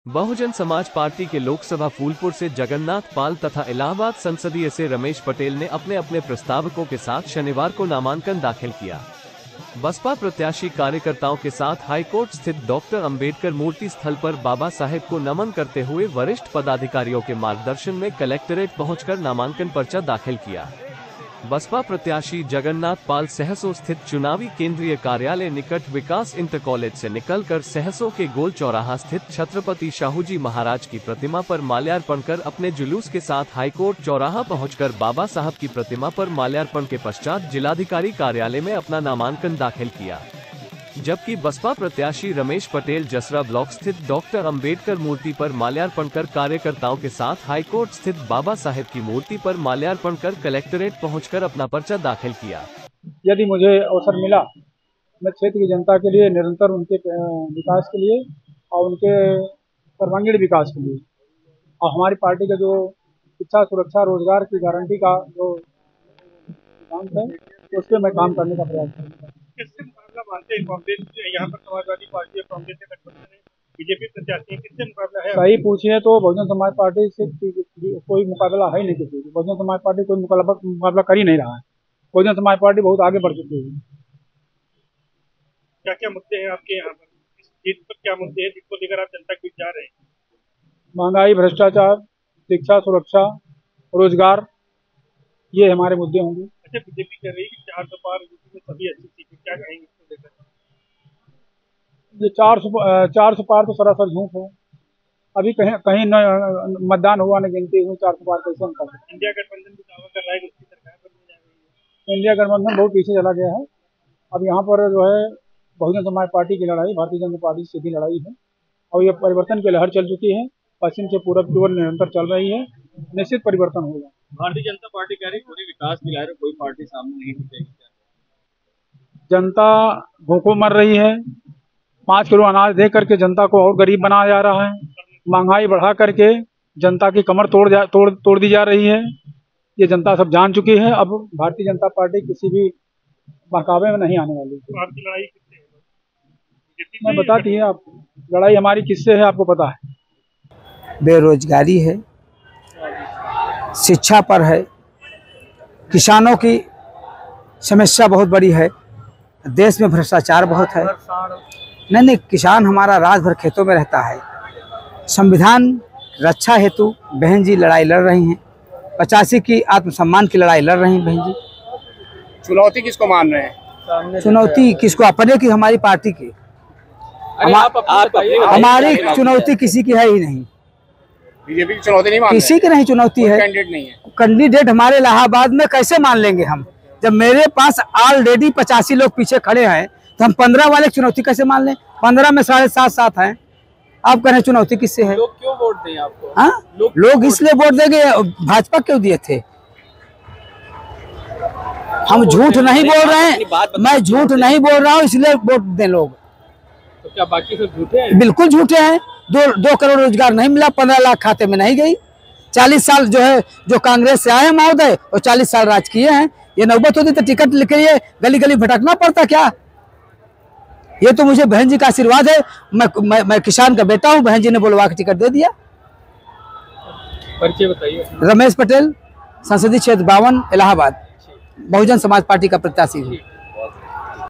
Bahujan Samaj party के लोकसभा फूलपुर से जगन्नाथ पाल तथा इलाहाबाद संसदीय से रमेश पटेल ने अपने अपने प्रस्तावकों के साथ शनिवार को नामांकन दाखिल किया। बसपा प्रत्याशी कार्यकर्ताओं के साथ हाईकोर्ट स्थित डॉक्टर अंबेडकर मूर्ति स्थल पर बाबा साहेब को नमन करते हुए वरिष्ठ पदाधिकारियों के मार्गदर्शन में कलेक्ट्रेट पहुंचकर नामांकन पर्चा दाखिल किया। बसपा प्रत्याशी जगन्नाथ पाल सहसो स्थित चुनावी केंद्रीय कार्यालय निकट विकास इंटर कॉलेज से निकलकर सहसो के गोल चौराहा स्थित छत्रपति शाहूजी महाराज की प्रतिमा पर माल्यार्पण कर अपने जुलूस के साथ हाईकोर्ट चौराहा पहुंचकर बाबा साहब की प्रतिमा पर माल्यार्पण के पश्चात जिलाधिकारी कार्यालय में अपना नामांकन दाखिल किया। जबकि बसपा प्रत्याशी रमेश पटेल जसरा ब्लॉक स्थित डॉक्टर अंबेडकर मूर्ति पर माल्यार्पण कर कार्यकर्ताओं के साथ हाईकोर्ट स्थित बाबा साहेब की मूर्ति पर माल्यार्पण कर कलेक्ट्रेट पहुंचकर अपना पर्चा दाखिल किया। यदि मुझे अवसर मिला, मैं क्षेत्र की जनता के लिए निरंतर उनके विकास के लिए और उनके सर्वांगीण विकास के लिए और हमारी पार्टी का जो शिक्षा, सुरक्षा, रोजगार की गारंटी का जो काम है उस पर मैं काम करने का प्रयास करूँगा। किससे मुकाबला मानते हैं? कांग्रेस यहाँ पर समाजवादी पार्टी और कांग्रेस के गठबंधन है, बीजेपी प्रत्याशी, किससे मुकाबला है? सही पूछिए तो बहुजन समाज पार्टी से कोई मुकाबला है नहीं किसी। बहुजन समाज पार्टी कोई मुकाबला कर ही नहीं रहा है। बहुजन समाज पार्टी बहुत आगे बढ़ चुकी है। क्या क्या मुद्दे हैं आपके यहाँ पर? इस जीत पर क्या मुद्दे हैं जिसको लेकर आप जनता के बीच जा रहे हैं? महंगाई, भ्रष्टाचार, शिक्षा, सुरक्षा, रोजगार, ये हमारे मुद्दे होंगे। अच्छा, बीजेपी कह रही है कि 400 पार यूपी में सभी अच्छी सीटें, क्या कहेंगे इसको लेकर? ये 400 पार तो सरासर झूठ है। अभी कहीं न मतदान हुआ न गिनती हुई, 400 पार कैसे हम कर सकते? इंडिया गठबंधन भी दावा कर रहा है कि उसकी सरकार बनने जा रही है। इंडिया गठबंधन बहुत पीछे चला गया है। अब यहाँ पर जो है बहुजन समाज पार्टी की लड़ाई भारतीय जनता पार्टी से सीधी लड़ाई है और ये परिवर्तन की लहर चल चुकी है। पश्चिम से पूरब की ओर निरंतर चल रही है। निश्चित परिवर्तन होगा। भारतीय जनता पार्टी कह रही है पूरी विकास की लहर, कोई पार्टी सामने नहीं दिखेगी। जनता भूखों मर रही है। 5 किलो अनाज दे करके जनता को और गरीब बनाया जा रहा है। महंगाई बढ़ा करके जनता की कमर तोड़ दी जा रही है। ये जनता सब जान चुकी है। अब भारतीय जनता पार्टी किसी भी बहकावे में नहीं आने वाली। तो आपकी लड़ाई किससे है? मैं बताती है आपको, लड़ाई हमारी किससे है आपको पता है। बेरोजगारी है, शिक्षा पर है, किसानों की समस्या बहुत बड़ी है, देश में भ्रष्टाचार बहुत है। नहीं, किसान हमारा रात भर खेतों में रहता है। संविधान रक्षा हेतु बहन जी लड़ाई लड़ रही हैं। 85 की आत्मसम्मान की लड़ाई लड़ रही हैं बहन जी। चुनौती किसको मान रहे हैं? चुनौती किसको? अपने की, हमारी पार्टी की। हमारी चुनौती किसी की है ही नहीं। बीजेपी की चुनौती नहीं मान रहे? किसी की नहीं चुनौती है। कैंडिडेट नहीं है। कैंडिडेट हमारे इलाहाबाद में कैसे मान लेंगे हम? जब मेरे पास ऑलरेडी 85 लोग पीछे खड़े हैं तो हम 15 वाले चुनौती कैसे मान लें? 15 में 7.5 हैं। आप कह रहे हैं चुनौती किससे है? लोग क्यों वोट दें आपको? हाँ, लोग इसलिए वोट देंगे। भाजपा क्यों दिए थे? हम झूठ नहीं बोल रहे हैं। मैं झूठ नहीं बोल रहा हूँ, इसलिए वोट दें लोग। तो क्या बाकी सब झूठे हैं? बिल्कुल झूठे हैं। 2 करोड़ रोजगार नहीं मिला, 15 लाख खाते में नहीं गई। 40 साल जो कांग्रेस से आए महोदय और 40 साल राज किए हैं। ये नौबत होती तो टिकट लेके ये गली गली भटकना पड़ता क्या? ये तो मुझे बहन जी का आशीर्वाद है। मैं किसान का बेटा हूँ। बहन जी ने बुलवा के टिकट दे दिया। परिचय बताइए। रमेश पटेल, संसदीय क्षेत्र 52, इलाहाबाद, बहुजन समाज पार्टी का प्रत्याशी हूँ।